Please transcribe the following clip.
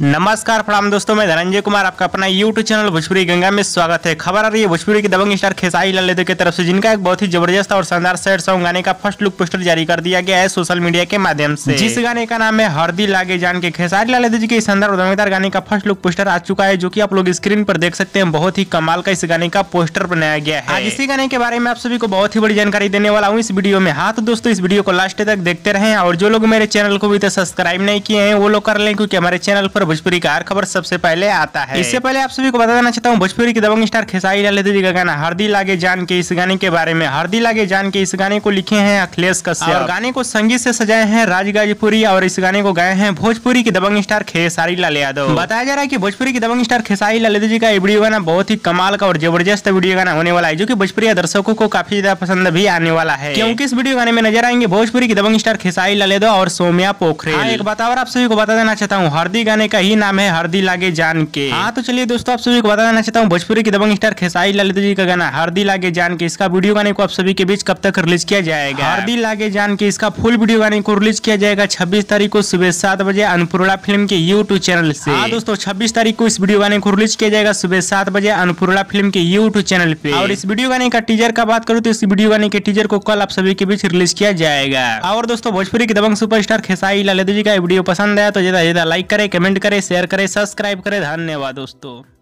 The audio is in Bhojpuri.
नमस्कार प्रणाम दोस्तों, मैं धनंजय कुमार आपका अपना YouTube चैनल भोजपुरी गंगा में स्वागत है। खबर आ रही है भोजपुरी की दबंग स्टार खेसारी लाल यादव की तरफ से, जिनका एक बहुत ही जबरदस्त और शानदार सैड सॉन्ग गाने का फर्स्ट लुक पोस्टर जारी कर दिया गया है सोशल मीडिया के माध्यम से। जिस गाने का नाम है हरदी लागे जान के। खेसारी लाल यादव जी के शानदार और दमदार गाने का फर्स्ट लुक पोस्टर आ चुका है, जो की आप लोग स्क्रीन पर देख सकते हैं। बहुत ही कमाल का इस गाने का पोस्टर बनाया गया है। आज इसी गाने के बारे में आप सभी को बहुत ही बड़ी जानकारी देने वाला हूँ इस वीडियो में। हाँ तो दोस्तों, इस वीडियो को लास्ट तक देखते रहें, और जो लोग मेरे चैनल को भी तो सब्सक्राइब नहीं किए हैं वो लोग कर लें, क्योंकि हमारे चैनल पर भोजपुरी का हर खबर सबसे पहले आता है। इससे पहले आप सभी को बता देना चाहता हूँ भोजपुरी की दबंग स्टार खेसारी लाल यादव जी का गाना हरदी लागे जान के, इस गाने के बारे में। हरदी लागे जान के इस गाने को लिखे हैं अखिलेश कश्यप, और गाने को संगीत से सजाए हैं राज गाजीपुरी, और इस गाने को गाए हैं भोजपुरी की दबंग स्टार खेसारी लाल यादव। बताया जा रहा है कि भोजपुरी की दबंग स्टार खेसारी लाल यादव जी का वीडियो गाना बहुत ही कमाल का और जबरदस्त वीडियो गाना होने वाला है, जो की भोजपुरी दर्शकों को काफी ज्यादा पसंद भी आने वाला है, क्योंकि इस वीडियो गाने में नजर आएंगे भोजपुरी की दबंग स्टार खेसारी लाल यादव और सौम्या पोखरेल। एक बात और आप सभी को बता देना चाहता हूँ, हरदी गाने का ही नाम है हरदी लागे जान के। हाँ तो चलिए दोस्तों, आप सभी को बता देना चाहता हूँ भोजपुरी की दबंग स्टार खेसारी लाल यादव जी का गाना हरदी लागे जान के, इसका वीडियो गाने को आप सभी के बीच कब तक रिलीज किया जाएगा। हरदी लागे जान के इसका फुल वीडियो गाने को रिलीज किया जाएगा 26 तारीख को सुबह 7 बजे अन्नपूर्णा फिल्म के YouTube चैनल से। हाँ दोस्तों, 26 तारीख को इस वीडियो गाने को रिलीज किया जाएगा सुबह 7 बजे अन्नपूर्णा फिल्म के YouTube चैनल पे। और इस वीडियो गाने का टीजर का बात करूँ तो इस वीडियो गाने के टीजर को कल आप सभी के बीच रिलीज किया जाएगा। और दोस्तों, भोजपुरी की दबंग सुपरस्टार खेसारी लाल यादव जी का वीडियो पसंद आया तो ज्यादा लाइक करे, कमेंट करे, शेयर करे, सब्सक्राइब करे। धन्यवाद दोस्तों।